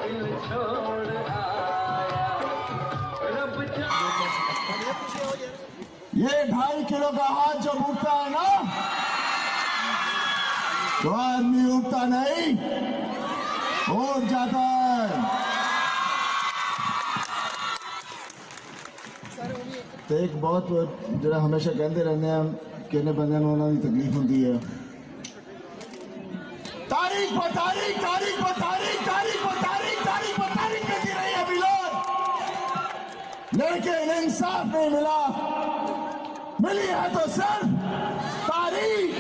ये 2.5 किलो का हाथ जब उठता है ना तो आदमी उठता नहीं, उठ जाता है। तो एक बहुत जरा हमेशा कहते रहते हैं किन्ने बंदे उन्होंने तकलीफ होती है। तारीख पर तारीख, तारीख पर तारीख, तारीख पर तारीख, तारीख पर तारीख मिलती रही है बिलोर, लेकिन इंसाफ नहीं मिला। मिली है तो सिर्फ तारीख।